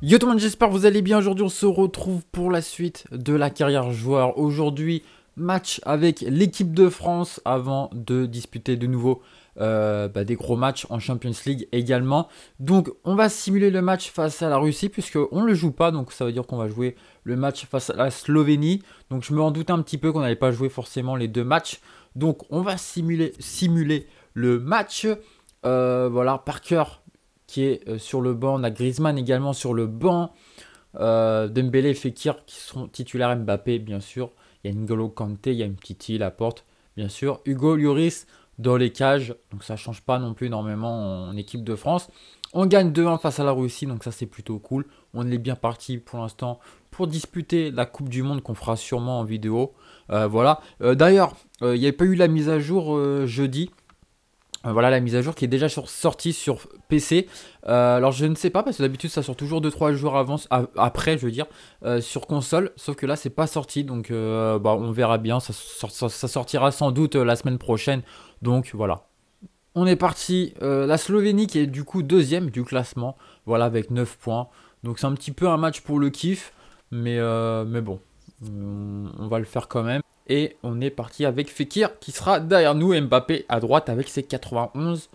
Yo tout le monde, j'espère que vous allez bien. Aujourd'hui on se retrouve pour la suite de la carrière joueur. Aujourd'hui match avec l'équipe de France avant de disputer de nouveau des gros matchs en Champions League également. Donc on va simuler le match face à la Russie puisqu'on ne le joue pas. Donc ça veut dire qu'on va jouer le match face à la Slovénie. Donc je me en doutais un petit peu qu'on n'allait pas jouer forcément les deux matchs. Donc on va simuler le match. Voilà, Parker qui est sur le banc. On a Griezmann également sur le banc. Dembélé et Fekir qui sont titulaires. Mbappé, bien sûr. Il y a N'Golo Kanté, il y a une petite Laporte, bien sûr. Hugo Lloris dans les cages. Donc ça ne change pas non plus énormément en équipe de France. On gagne 2-1 face à la Russie. Donc ça, c'est plutôt cool. On est bien parti pour l'instant pour disputer la Coupe du Monde qu'on fera sûrement en vidéo. Voilà. D'ailleurs, il n'y avait pas eu la mise à jour jeudi. Voilà la mise à jour qui est déjà sortie sur PC. Alors je ne sais pas parce que d'habitude ça sort toujours 2-3 jours après je veux dire sur console. Sauf que là c'est pas sorti donc on verra bien. Ça sortira sans doute la semaine prochaine. Donc voilà. On est parti. La Slovénie qui est du coup deuxième du classement. Voilà avec 9 points. Donc c'est un petit peu un match pour le kiff. Mais bon. On va le faire quand même. Et on est parti avec Fekir qui sera derrière nous. Mbappé à droite avec ses 91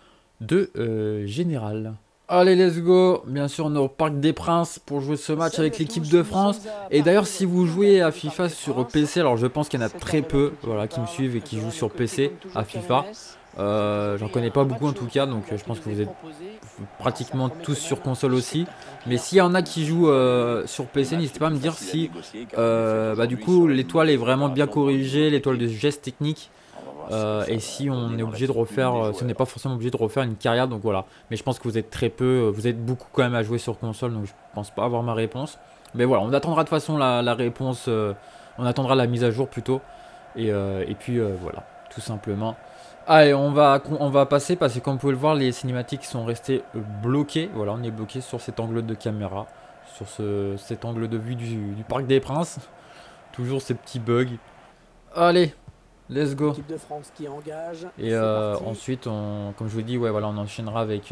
de général. Allez, let's go. Bien sûr, on est au Parc des Princes pour jouer ce match avec l'équipe de France. Et d'ailleurs, si vous jouez à FIFA sur PC, alors je pense qu'il y en a très peu voilà, qui me suivent et qui jouent sur PC à FIFA. J'en connais pas beaucoup en tout cas, donc je pense que vous êtes pratiquement tous sur console aussi. Mais s'il y en a qui jouent sur PC, n'hésitez pas à me dire si du coup l'étoile est vraiment bien corrigée, l'étoile de geste technique. Et si on est obligé de refaire, si on n'est pas forcément obligé de refaire une carrière, donc voilà. Mais je pense que vous êtes très peu, vous êtes beaucoup quand même à jouer sur console, donc je pense pas avoir ma réponse. Mais voilà, on attendra de toute façon la réponse, on attendra la mise à jour plutôt. Et puis voilà, tout simplement. Allez, on va passer parce que comme vous pouvez le voir, les cinématiques sont restées bloquées. Voilà, on est bloqué sur cet angle de caméra, sur cet angle de vue du Parc des Princes. Toujours ces petits bugs. Allez, let's go. L'équipe de France qui engage. Et ensuite, comme je vous dis, ouais, voilà, on enchaînera avec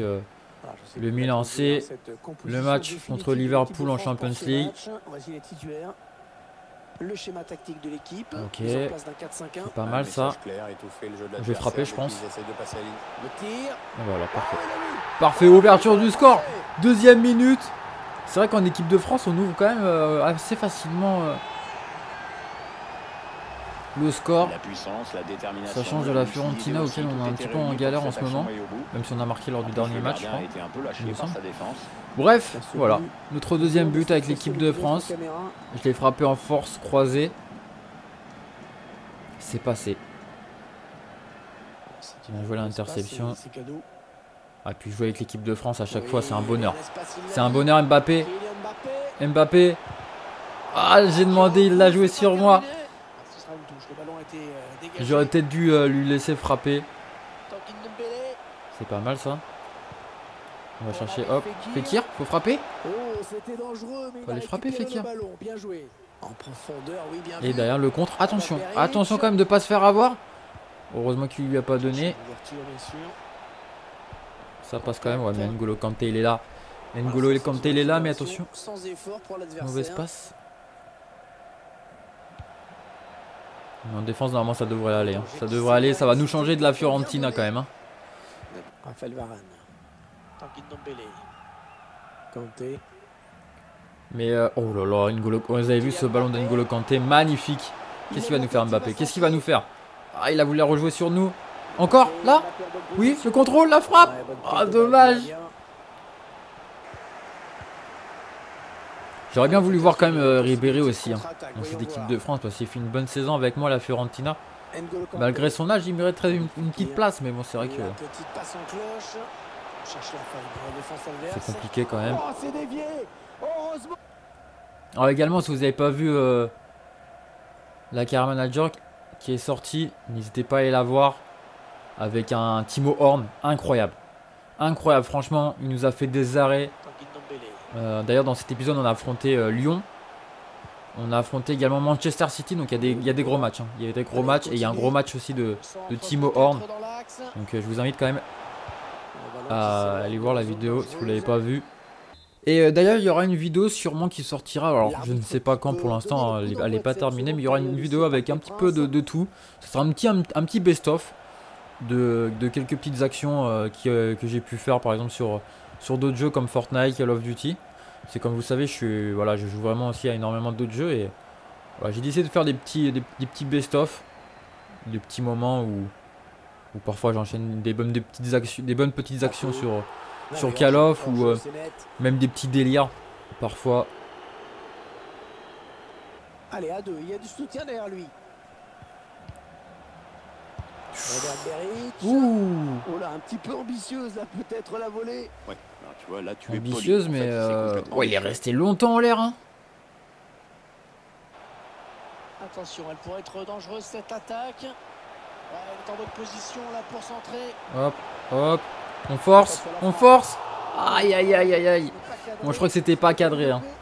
le Milan C, le match contre Liverpool en Champions League. Voici les titulaires. Le schéma tactique de l'équipe. Ok, c'est pas mal ça. Je vais frapper, je pense. Et voilà, parfait. Parfait, ouverture du score. Deuxième minute. C'est vrai qu'en équipe de France, on ouvre quand même assez facilement le score. Ça change de la Fiorentina auquel on est un petit peu en galère en ce moment. Même si on a marqué lors du dernier match, je crois. Bref, voilà. Notre deuxième but avec l'équipe de France. Je l'ai frappé en force croisée. C'est passé. On joué l'interception. Ah, puis jouer avec l'équipe de France à chaque fois, c'est un bonheur. C'est un bonheur, Mbappé. Mbappé. Ah, j'ai demandé, il l'a joué sur moi. J'aurais peut-être dû lui laisser frapper. C'est pas mal ça. On va chercher, hop, Fekir, faut frapper. Faut aller frapper Fekir. Et derrière le contre, attention, attention quand même de pas se faire avoir. Heureusement qu'il lui a pas donné. Ça passe quand même, ouais mais N'Golo Kanté il est là. N'Golo Kanté il est là mais attention. Mauvaise passe. En défense normalement ça devrait aller. Hein. Ça devrait aller, ça va nous changer de la Fiorentina quand même. Hein. Raphaël Varane. Kanté. Mais oh là là, vous avez vu ce ballon d'N'Golo Kanté, magnifique. Qu'est-ce qu'il va nous faire Mbappé? Qu'est-ce qu'il va nous faire? Ah, il a voulu la rejouer sur nous. Encore là? Oui, le contrôle, la frappe. Ah, dommage. J'aurais bien voulu voir quand même Ribéry aussi hein, dans cette équipe de France parce qu'il fait une bonne saison avec moi la Fiorentina. Malgré son âge, il mériterait une petite place, mais bon, c'est vrai que c'est compliqué quand même. Alors également, si vous n'avez pas vu la Carrière Manager qui est sortie, n'hésitez pas à aller la voir avec un Timo Horn incroyable. Incroyable, franchement, il nous a fait des arrêts. D'ailleurs, dans cet épisode, on a affronté Lyon. On a affronté également Manchester City, donc il y a des gros matchs. Hein. Il y a des gros matchs et il y a un gros match aussi de Timo Horn. Donc je vous invite quand même à aller voir la vidéo si vous ne l'avez pas vue. Et d'ailleurs, il y aura une vidéo sûrement qui sortira. Alors, je ne sais pas quand pour l'instant, elle n'est pas terminée, mais il y aura une vidéo avec un petit peu de tout. Ce sera un petit best-of de quelques petites actions que j'ai pu faire, par exemple, sur d'autres jeux comme Fortnite, Call of Duty. C'est comme vous savez, je joue vraiment aussi à énormément d'autres jeux. Et voilà, j'ai décidé de faire des petits best-of, des petits moments où parfois j'enchaîne des bonnes petites actions sur Call of ou même des petits délires parfois. Allez, à deux, il y a du soutien derrière lui. Ouh. Oh là, un petit peu ambitieuse là, peut-être la volée. Ouais, alors, tu vois, là tu Ambitieuse, es poli. mais En fait, c'est complètement ouais, il est différent. resté longtemps en l'air. Hein. Attention, elle pourrait être dangereuse cette attaque. Ouais, elle est en bonne position là pour centrer. Hop, hop, on force. Aïe, aïe, aïe, aïe, aïe. Moi, je crois que c'était pas cadré. Hein.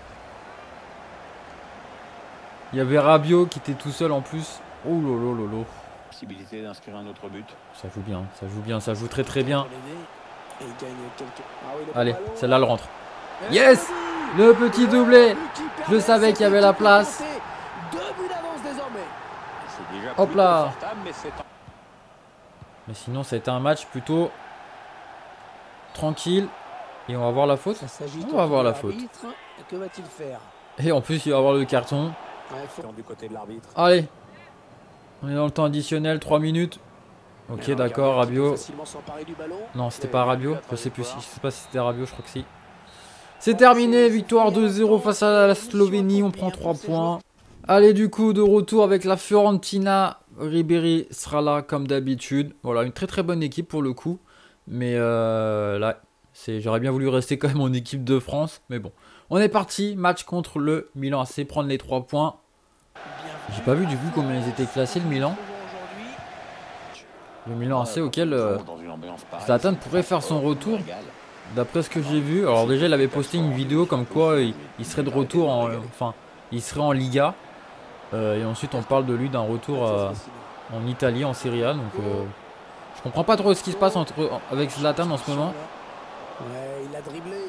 Il y avait Rabiot qui était tout seul en plus. Oh lolo lolo. Possibilité d'inscrire un autre but. Ça joue bien, ça joue bien, ça joue très très bien. Et il gagne quelques... Ah oui, le Allez, ballon, celle-là elle rentre. Et Yes, le petit doublé. Je savais qu'il y avait la place. 2 buts d'avance désormais. C'est déjà Hop plus là. confortable, mais c'est Mais sinon, ça a été un match plutôt tranquille. Et on va voir la faute. Ça s'agit On va voir la faute. l'arbitre. Que va-t-il faire? Et en plus, il va y avoir le carton. Ouais, faut... du côté de l'arbitre. Allez, on est dans le temps additionnel, 3 minutes. Ok, d'accord, Rabiot. Facilement s'emparer du ballon. Non, c'était pas Rabiot. Je sais pas si c'était Rabiot, je crois que si. C'est terminé, victoire 2-0 face à la Slovénie, on prend 3 points. Allez, du coup, de retour avec la Fiorentina. Ribéry sera là comme d'habitude. Voilà, une très très bonne équipe pour le coup. Mais là, j'aurais bien voulu rester quand même en équipe de France. Mais bon, on est parti. Match contre le Milan AC, prendre les 3 points. J'ai pas vu du coup combien ils étaient classés le Milan. Le Milan AC auquel Zlatan pourrait faire son retour. D'après ce que j'ai vu, alors déjà il avait posté une vidéo comme quoi il serait de retour enfin il serait en Liga et ensuite on parle de lui d'un retour en Italie, en Serie A. Donc je comprends pas trop ce qui se passe avec Zlatan en ce moment. Ouais, il a dribblé.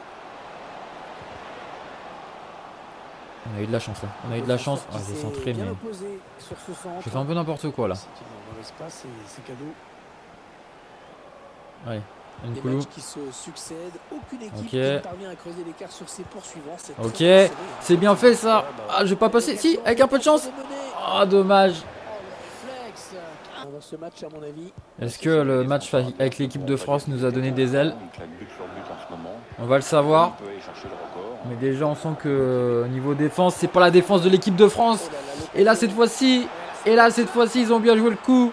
On a eu de la chance là, on a eu de la chance. Ah, j'ai centré mais j'ai fait un peu n'importe quoi là. C'est cadeau. Allez, Des Nkoulou. matchs qui se succèdent, aucune équipe Ok. qui ne parvient à creuser l'écart sur ses poursuivants. C'est Ok, très serré. c'est bien fait ça. Ah, je vais pas passer. Si, avec un peu de chance. Ah, dommage. Dans ce match, à mon avis, Est-ce que le match avec l'équipe de France nous a donné des ailes? Il claque but sur but en ce moment. On va le savoir. Il peut aller chercher le record. Mais déjà, on sent que niveau défense, c'est pas la défense de l'équipe de France. Et là, cette fois-ci, ils ont bien joué le coup.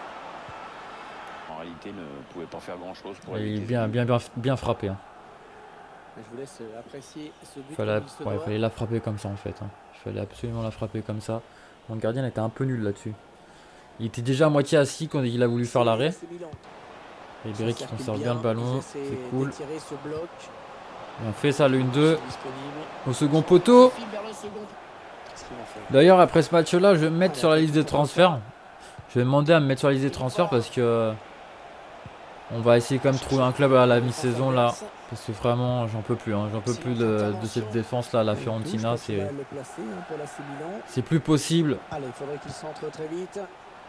En réalité, ne pouvait pas faire grand-chose pour Il est éviter bien frappé. Hein. je vous laisse apprécier ce but. Fallait la frapper comme ça en fait. Hein. Il fallait absolument la frapper comme ça. Mon gardien était un peu nul là-dessus. Il était déjà à moitié assis quand il a voulu faire l'arrêt. Ribéry qui conserve bien le ballon, c'est cool. On fait ça le 1-2 au second poteau. D'ailleurs après ce match là je vais me mettre sur la liste des transferts. Je vais demander à me mettre sur la liste des transferts parce que on va essayer quand même de trouver un club à la mi-saison là. Parce que vraiment j'en peux plus, hein. J'en peux plus de cette défense là, la Fiorentina, c'est plus possible. Allez, il faudrait qu'il centre très vite.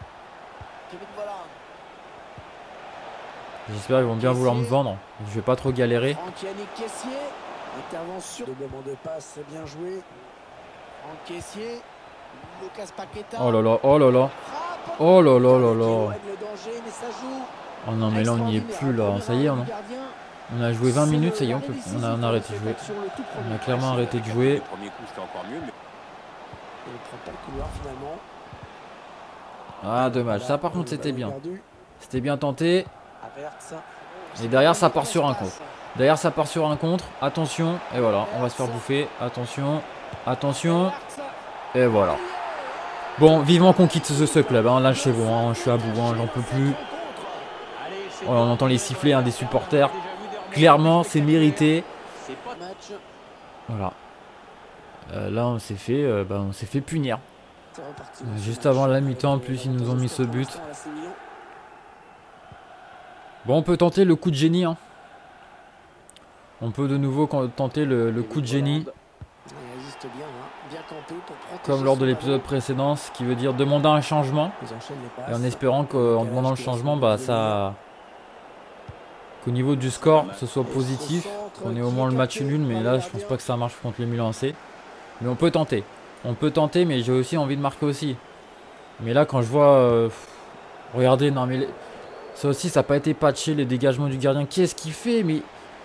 J'espère qu'ils vont bien vouloir me vendre. Je vais pas trop galérer. Yannick Kessié, intervention. Doublement de passe, bien joué. Kessié, Lucas Paqueta. Oh là là, oh là là. Oh là là là là. Oh non mais là on n'y est plus là. Ça y est, on a joué 20 minutes, ça y est, on a arrêté de jouer. On a clairement arrêté de jouer. Le premier coup, c'était encore mieux. Mais... Il ne prend pas le couloir finalement. Ah dommage, ça par contre c'était bien. C'était bien tenté. Et derrière ça part sur un contre. Derrière ça part sur un contre. Attention. Et voilà, on va se faire bouffer. Attention. Attention. Et voilà. Bon, vivement qu'on quitte ce club. Hein. Là c'est bon, hein. Je suis à bout, hein. J'en peux plus. Oh, on entend les sifflets hein, des supporters. Clairement c'est mérité. Voilà. Là on s'est fait punir. Juste avant la mi-temps en plus ils nous ont mis ce but. Bon on peut tenter le coup de génie hein. On peut de nouveau tenter le coup de génie. Il résiste bien, hein. Bien campé pour protéger Comme lors de son l'épisode ballon. précédent, ce qui veut dire demander un changement. Ils enchaînent les passes. Et en espérant qu'en demandant le changement, bah ça... qu'au niveau du score, ce soit positif. Qu'on ait au moins le match nul, mais là je pense pas que ça marche contre le Milan AC. Mais on peut tenter. On peut tenter, mais j'ai aussi envie de marquer aussi. Mais là quand je vois... regardez, non mais... Ça aussi, ça n'a pas été patché, les dégagements du gardien. Qu'est-ce qu'il fait? Mais...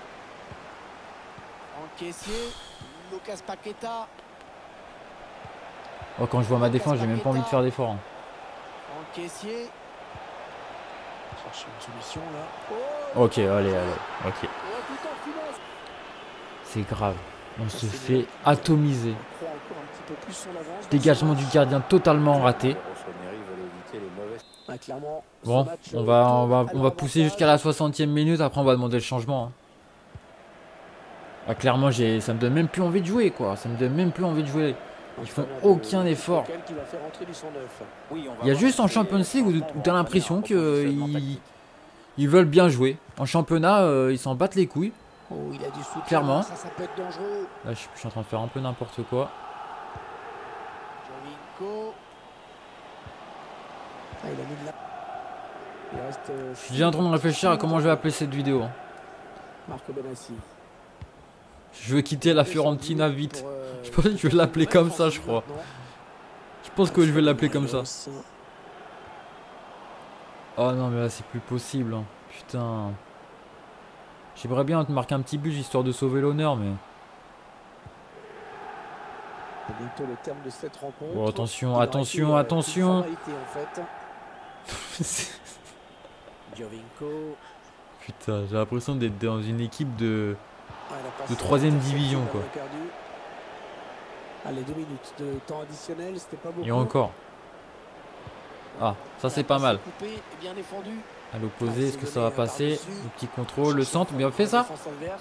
Encaissé. Lucas Paqueta. Oh, quand je vois ma défense, j'ai même pas envie de faire d'effort. Hein. Encaissé. Chercher une solution là. Ok, allez. Ok. Tout en finesse. C'est grave. On se fait atomiser. On croit encore un petit peu plus son avance. Dégagement du gardien totalement raté. Ah, clairement, Bon, ce match, on va alors pousser avantage. jusqu'à la 60e minute. Après, on va demander le changement. Hein. Ah, clairement, ça me donne même plus envie de jouer, quoi. Ça me donne même plus envie de jouer. Ils font aucun effort. Qui va faire entrer du 109. Il y a juste en Champions League où t'as l'impression qu'ils veulent bien jouer. En championnat, ils s'en battent les couilles. Oh, il a du soutien. Clairement. Ça peut être dangereux. Là, je suis en train de faire un peu n'importe quoi. Jovinko. Ah, il a mis de la... Il reste, Je suis déjà en train de réfléchir à comment je vais appeler cette vidéo. Hein. Marco Benassi. Je veux quitter la Fiorentina vite. Je pense que je vais l'appeler comme ça, je crois. Je pense que je vais l'appeler comme ça. Oh non, mais là, c'est plus possible. Hein. Putain. J'aimerais bien te marquer un petit but histoire de sauver l'honneur, mais... C'est bientôt le terme de cette rencontre. Bon, attention, Il aura attention, été, attention. une formalité, en fait. Jovinko. Putain, j'ai l'impression d'être dans une équipe de... Ah, il a passé de troisième la division, interception, quoi. il a perdu. Allez, 2 minutes de temps additionnel, c'était pas beaucoup. Et encore. Ah, ça c'est pas mal. Coupé, bien défendu. À l'opposé, est-ce que ça va passer? Le petit contrôle, le centre, bien fait ça.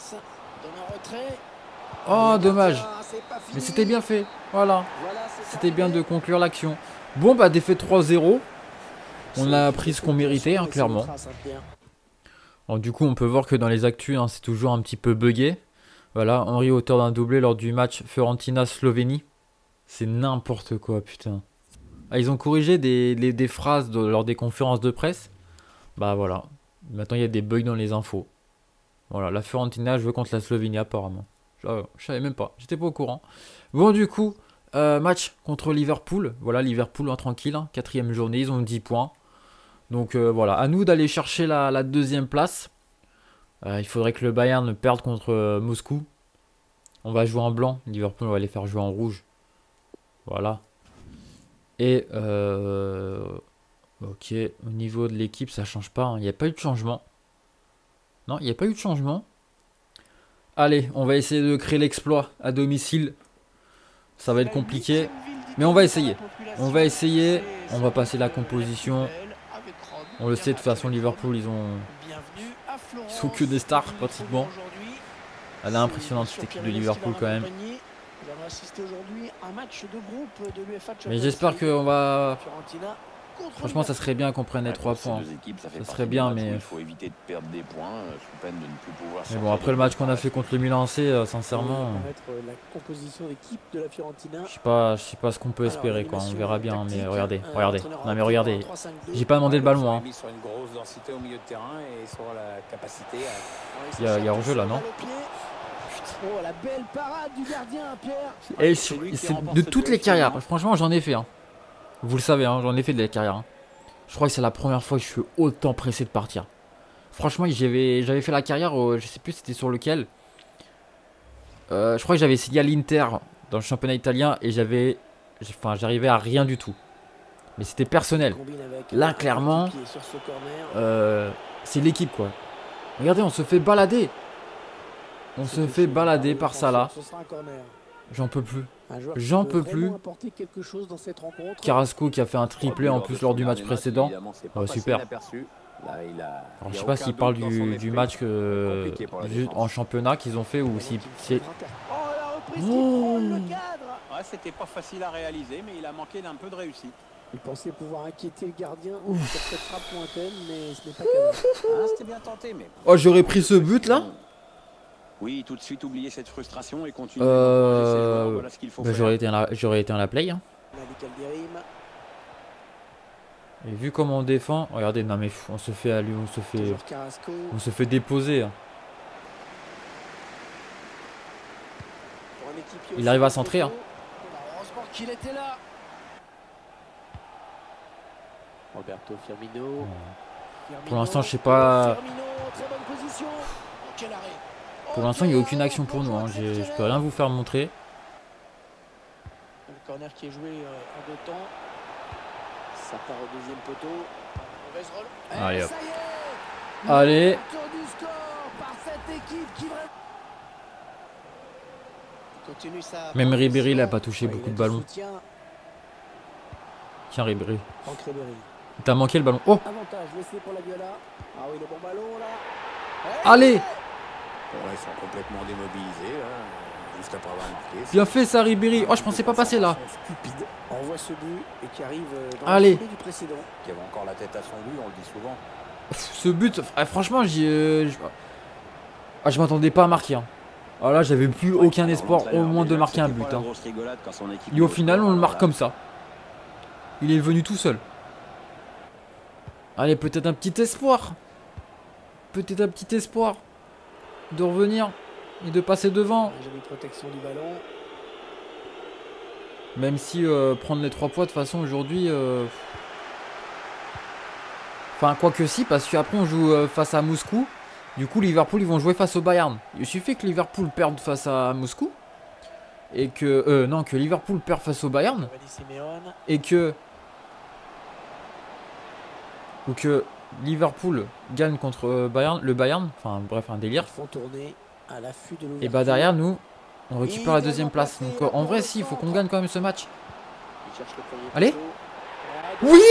Oh, dommage. Mais c'était bien fait. Voilà. C'était bien de conclure l'action. Bon, bah, défaite 3-0. On a pris ce qu'on méritait, hein, clairement. Alors, du coup, on peut voir que dans les actus, hein, c'est toujours un petit peu buggé. Voilà, Henry auteur d'un doublé lors du match Fiorentina-Slovénie. C'est n'importe quoi, putain. Ah, ils ont corrigé des phrases lors des conférences de presse. Bah voilà. Maintenant, il y a des bugs dans les infos. Voilà, la Fiorentina joue contre la Slovénie, apparemment. Je savais même pas, j'étais pas au courant. Bon, du coup, match contre Liverpool. Voilà, Liverpool en tranquille, hein, 4e journée, ils ont 10 points. Donc voilà, à nous d'aller chercher la 2e place. Il faudrait que le Bayern perde contre Moscou. On va jouer en blanc. Liverpool, on va les faire jouer en rouge. Voilà. Et ok, au niveau de l'équipe, ça change pas. Hein. Il n'y a pas eu de changement. Non, il n'y a pas eu de changement. Allez, on va essayer de créer l'exploit à domicile. Ça va être compliqué. Mais on va essayer. On va essayer. On va passer la composition. On le sait, de toute façon, Liverpool, ils sont que des stars, pratiquement. Elle est impressionnante, cette équipe de Liverpool, quand même. Mais j'espère qu'on va... Franchement, ça serait bien qu'on prenne les 3 points. Ça serait bien, mais... Mais bon, après le match qu'on a fait contre le Milan AC, sincèrement... Je sais pas ce qu'on peut espérer, quoi. On verra bien, mais regardez. Non, mais regardez. J'ai pas demandé le ballon, hein. Il y a hors-jeu, là, non? Oh, la belle parade du gardien, Pierre. Et c'est de toutes les carrières, franchement j'en ai fait. Hein. Vous le savez, hein, j'en ai fait des carrières. Hein. Je crois que c'est la première fois que je suis autant pressé de partir. Franchement, j'avais fait la carrière, je sais plus c'était sur lequel. Je crois que j'avais signé à l'Inter dans le championnat italien et j'arrivais à rien du tout. Mais c'était personnel. Là, clairement, c'est l'équipe, quoi. Regardez, on se fait balader. On se fait balader par ça là. J'en peux plus. J'en peux plus. Carrasco qui a fait un triplé en plus lors du match précédent. Oh, super. Alors, je sais pas s'il parle du match en championnat qu'ils ont fait ou si c'est... Oh, c'était pas facile à réaliser, mais il a manqué d'un peu de réussite. Il pensait pouvoir inquiéter le gardien sur cette frappe lointaine, mais ce n'est pas cadré. C'était bien tenté, mais... Oh, j'aurais pris ce but là. Oui, tout de suite oublier cette frustration et continuer d'encourager ses joueurs. Voilà ce qu'il faut faire. J'aurais été à la play. Hein. Et vu comment on défend, regardez, non mais on se fait déposer. Hein. Il arrive à centrer. Hein. Heureusement qu'il était là. Roberto Firmino. Pour l'instant, je sais pas. Firmino, très bonne position. Quel arrêt. Pour l'instant, il n'y a aucune action pour nous. Hein. Je peux rien vous faire montrer. Le corner qui est joué en deux temps. Ça part au deuxième poteau. Mauvaise rôle. Allez, hop. Ça y est. Allez. Du score par cette équipe qui continue sa. Même Ribéry, il n'a pas touché beaucoup de ballons. Tiens, Ribéry. T'as manqué le ballon. Oh. Avantage laissé pour la Viola. Ah oui, le bon ballon là. Allez. Ouais, ils sont complètement démobilisés là, juste après avoir marqué. Bien fait ça, Ribéry. Oh, je pensais pas passer là. Stupide. On voit ce but et qui arrive dans Allez. le du précédent. Qui avait encore la tête à son but, on le dit souvent. Ce but, franchement, je m'attendais pas à marquer. Hein. Alors là, j'avais plus aucun espoir au moins de marquer un but. Hein. Et au final, on le marque comme ça. Il est venu tout seul. Allez, peut-être un petit espoir. Peut-être un petit espoir de revenir et de passer devant. Protection du ballon. Même si prendre les 3 points de toute façon aujourd'hui. Enfin, quoi que si, parce qu'après on joue face à Moscou. Du coup, Liverpool, ils vont jouer face au Bayern. Il suffit que Liverpool perde face à Moscou. Et que. Non, que Liverpool perde face au Bayern. Et que. Ou que Liverpool gagne contre Bayern, le Bayern. Enfin, bref, un délire. Et bah, derrière, nous, on récupère la deuxième place. Donc, en vrai, si, il faut qu'on gagne quand même ce match. Allez. Oui.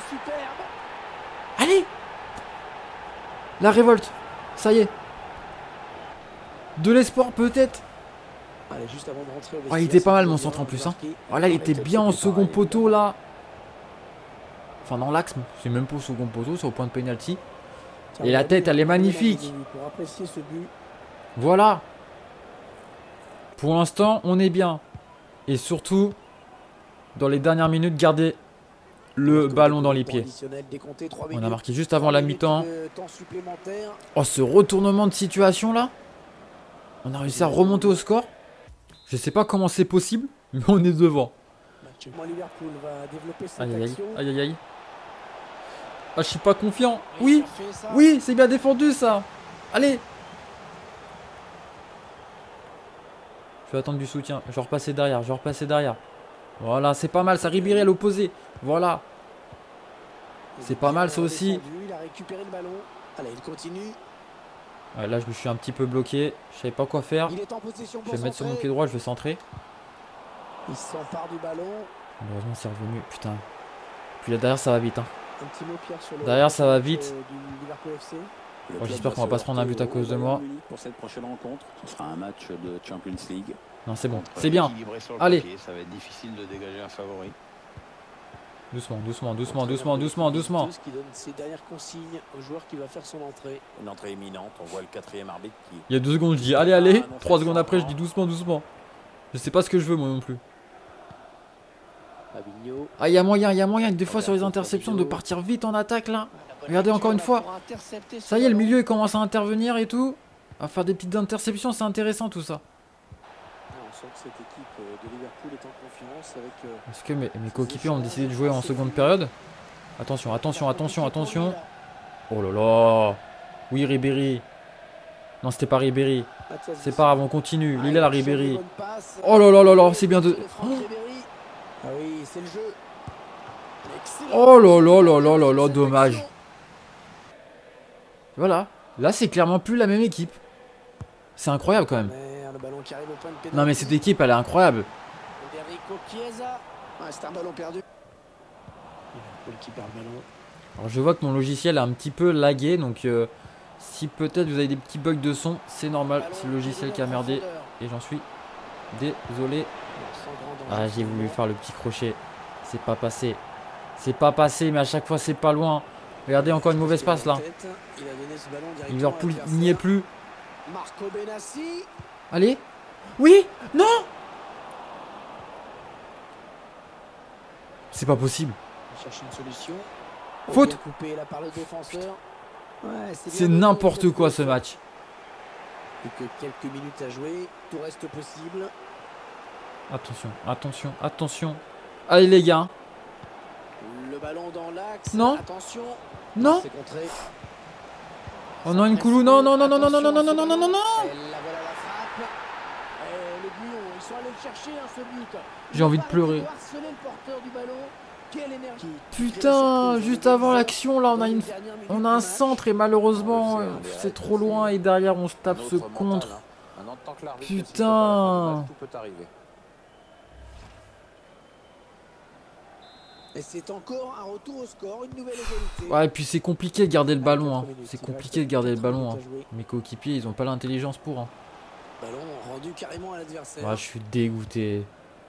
Allez. La révolte. Ça y est. De l'espoir peut-être. Oh, il était pas mal mon centre en plus. Hein. Oh, là, il était bien en second poteau là. Enfin dans l'axe. C'est même pas au second poteau, c'est au point de pénalty. Et la tête, elle est magnifique. Voilà. Pour l'instant, on est bien. Et surtout, dans les dernières minutes, garder le ballon dans les pieds. On a marqué juste avant la mi-temps. Oh, ce retournement de situation là. On a réussi à remonter au score. Je sais pas comment c'est possible, mais on est devant. Aïe aïe aïe aïe aïe. Ah, je suis pas confiant. Oui, oui, c'est bien défendu ça. Allez. Je vais attendre du soutien. Je vais repasser derrière, je vais repasser derrière. Voilà, c'est pas mal, ça Ribéry à l'opposé. Voilà. C'est pas mal ça aussi. Il a récupéré le ballon. Allez, il continue. Ouais, là, je me suis un petit peu bloqué. Je savais pas quoi faire. Je vais me mettre sur mon pied droit, je vais centrer. Il s'empare du ballon. Malheureusement, c'est revenu. Putain. Puis là, derrière, ça va vite. Hein. Un petit mot, Pierre, sur derrière, ça va vite. Bon, j'espère qu'on va pas se prendre un but à cause de moi. Pour cette prochaine rencontre, ce sera un match de Champions League. Non, c'est bon. C'est bien. Allez. Ça va être difficile de dégager un favori. Doucement, doucement, doucement, doucement, doucement, doucement. Qui donne ses dernières consignes au joueur qui va faire son entrée. Une entrée imminente, on voit le 4e arbitre qui... Il y a 2 secondes, je dis allez, allez. 3 secondes après, je dis doucement, doucement. Je sais pas ce que je veux moi non plus. Ah, il y a moyen des fois sur les interceptions de partir vite en attaque là. Regardez encore une fois. Ça y est, le milieu il commence à intervenir et tout. À faire des petites interceptions, c'est intéressant tout ça. On sent que cette équipe de Liverpool est en confiance avec... Est-ce que mes coéquipiers ont décidé de jouer en seconde période? Attention, attention, attention, attention. Oh là là. Oui, Ribéry. Non, c'était pas Ribéry. C'est pas grave, on continue. Il est là, Ribéry. Oh là là là là, c'est bien de... Ah oui, c'est le jeu. Oh là là là là là là, dommage. Voilà. Là, c'est clairement plus la même équipe. C'est incroyable quand même. Non mais cette équipe, elle est incroyable. C'est un ballon perdu. Alors je vois que mon logiciel a un petit peu lagué, donc si peut-être vous avez des petits bugs de son, c'est normal, c'est le logiciel qui a merdé et j'en suis désolé. Ah, j'ai voulu faire le petit crochet, c'est pas passé. C'est pas passé, mais à chaque fois c'est pas loin. Regardez, encore une mauvaise passe là. Liverpool n'y est plus. Marco Benassi. Allez. Oui. Non. C'est pas possible. Il cherche une solution. Faute. Coupé là par le défenseur. Ouais, c'est n'importe quoi ce match. Plus que quelques minutes à jouer, tout reste possible. Attention, attention, attention. Allez les gars. Le ballon dans l'axe. Non. Attention. Non. Oh non, une coulou. Non, non, non, non, non, non, non, non, non, non, non, non, non. J'ai envie de pleurer. Putain, juste avant l'action, là, on a un centre et malheureusement, c'est trop loin et derrière, on se tape ce contre. Putain. Et c'est encore un retour au score, une nouvelle égalité. Ouais, et puis c'est compliqué de garder le ballon. Hein. C'est compliqué de garder le ballon. Hein. Mes coéquipiers, ils ont pas l'intelligence pour. Hein. Ballon rendu carrément à l'adversaire. Ouais, je suis dégoûté.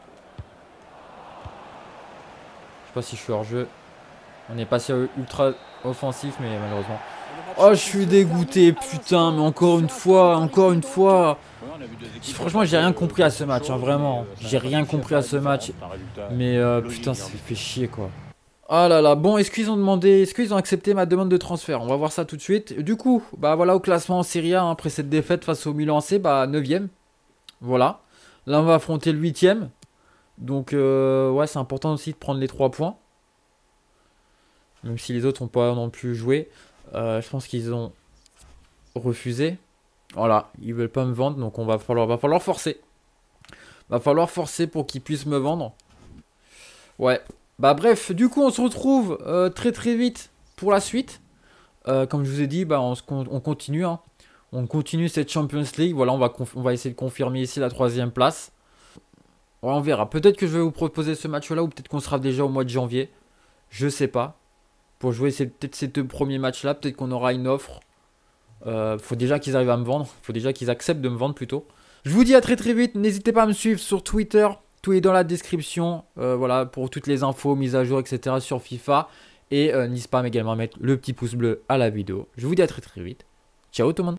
Je sais pas si je suis hors jeu. On est passé ultra offensif, mais malheureusement. Oh, je suis dégoûté, putain, mais encore une fois, encore une fois. Franchement, j'ai rien compris à ce match, hein, vraiment. J'ai rien compris à ce match. Mais putain, ça fait chier, quoi. Ah là là, bon, est-ce qu'ils ont accepté ma demande de transfert? On va voir ça tout de suite. Du coup, bah voilà, au classement en Serie A, hein, après cette défaite face au Milan AC, bah 9ème. Voilà. Là, on va affronter le 8ème. Donc, ouais, c'est important aussi de prendre les 3 points. Même si les autres n'ont pas non plus joué. Je pense qu'ils ont refusé. Voilà, ils veulent pas me vendre, donc va falloir forcer. Va falloir forcer pour qu'ils puissent me vendre. Ouais. Bah bref, du coup on se retrouve très très vite pour la suite. Comme je vous ai dit, bah on continue. Hein. On continue cette Champions League. Voilà, on va essayer de confirmer ici la 3ème place. Ouais, on verra. Peut-être que je vais vous proposer ce match-là ou peut-être qu'on sera déjà au mois de janvier. Je sais pas. Pour jouer peut-être ces 2 premiers matchs-là, peut-être qu'on aura une offre. Faut déjà qu'ils arrivent à me vendre. Faut déjà qu'ils acceptent de me vendre plutôt. Je vous dis à très très vite. N'hésitez pas à me suivre sur Twitter. Tout est dans la description. Voilà, pour toutes les infos, mises à jour, etc. sur FIFA. Et n'hésitez pas également à mettre le petit pouce bleu à la vidéo. Je vous dis à très très vite. Ciao tout le monde.